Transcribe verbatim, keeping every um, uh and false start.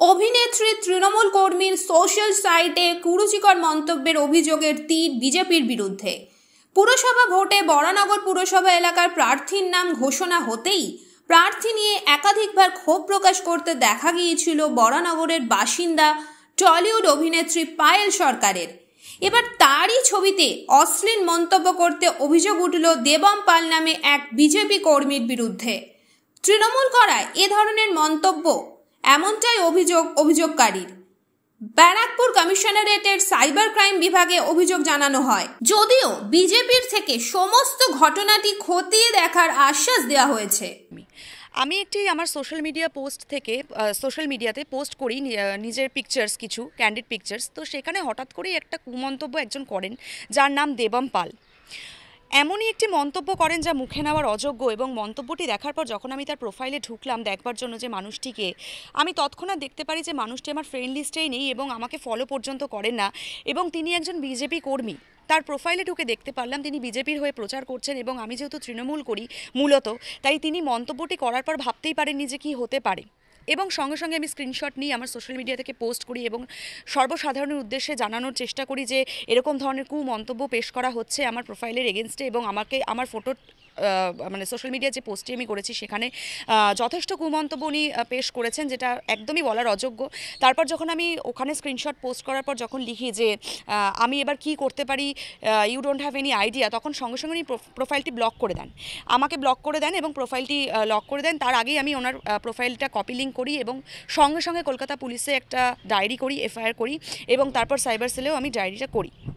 অভিনেত্রী তৃণমূল কর্মীর সোশ্যাল সাইটে কুরুচিকর মন্তব্যের অভিযোগের তীর বিজেপির বিরুদ্ধে। পুরসভা ভোটে বরানগর পুরসভা এলাকার প্রার্থীর নাম ঘোষণা হতেই প্রার্থী নিয়ে একাধিকবার ক্ষোভ প্রকাশ করতে দেখা গিয়েছিল বরানগরের বাসিন্দা টলিউড অভিনেত্রী পায়েল সরকারের। এবার তারই ছবিতে অশ্লীল মন্তব্য করতে অভিযোগ উঠল দেবম পাল নামে এক বিজেপি কর্মীর বিরুদ্ধে। তৃণমূল করায় এ ধরনের মন্তব্য এমনটাই অভিযোগ অভিযোগকারীর। ব্যারাকপুর কমিশনারেটের সাইবার ক্রাইম বিভাগে অভিযোগ জানানো হয়। যদিও বিজেপির থেকে সমস্ত ঘটনাটি খতিয়ে দেখার আশ্বাস দেওয়া হয়েছে। আমি একটি আমার সোশ্যাল মিডিয়া পোস্ট থেকে সোশ্যাল মিডিয়াতে পোস্ট করি নিজের পিকচার্স, কিছু ক্যান্ডিড পিকচার্স। তো সেখানে হঠাৎ করেই একটা কুমন্তব্য একজন করেন যার নাম দেবম পাল। এমনই একটি মন্তব্য করেন যা মুখে নেওয়ার অযোগ্য, এবং মন্তব্যটি দেখার পর যখন আমি তার প্রোফাইলে ঢুকলাম দেখবার জন্য যে মানুষটিকে, আমি তৎক্ষণাৎ দেখতে পারি যে মানুষটি আমার ফ্রেন্ড লিস্টেই নেই এবং আমাকে ফলো পর্যন্ত করেন না, এবং তিনি একজন বিজেপি কর্মী। তার প্রোফাইলে ঢুকে দেখতে পারলাম তিনি বিজেপির হয়ে প্রচার করছেন, এবং আমি যেহেতু তৃণমূল করি মূলত, তাই তিনি মন্তব্যটি করার পর ভাবতেই পারেননি যে কী হতে পারে। এবং সঙ্গে সঙ্গে আমি স্ক্রিনশট নিয়ে আমার সোশ্যাল মিডিয়া থেকে পোস্ট করি এবং সর্বসাধারণের উদ্দেশ্যে জানানোর চেষ্টা করি যে এরকম ধরনের কু মন্তব্য পেশ করা হচ্ছে আমার প্রোফাইলের এগেনস্টে, এবং আমাকে আমার ফটো মানে সোশ্যাল মিডিয়া যে পোস্টটি আমি করেছি সেখানে যথেষ্ট কুমন্তব্য উনি পেশ করেছেন, যেটা একদমই বলার অযোগ্য। তারপর যখন আমি ওখানে স্ক্রিনশট পোস্ট করার পর যখন লিখি যে আমি এবার কি করতে পারি, you don't have any idea, তখন সঙ্গে সঙ্গে উনি প্রোফাইলটি ব্লক করে দেন, আমাকে ব্লক করে দেন এবং প্রোফাইলটি লক করে দেন। তার আগেই আমি ওনার প্রোফাইলটা কপি লিঙ্ক করি এবং সঙ্গে সঙ্গে কলকাতা পুলিশে একটা ডায়েরি করি, এফআইআর করি, এবং তারপর সাইবার সেলেও আমি ডায়েরিটা করি।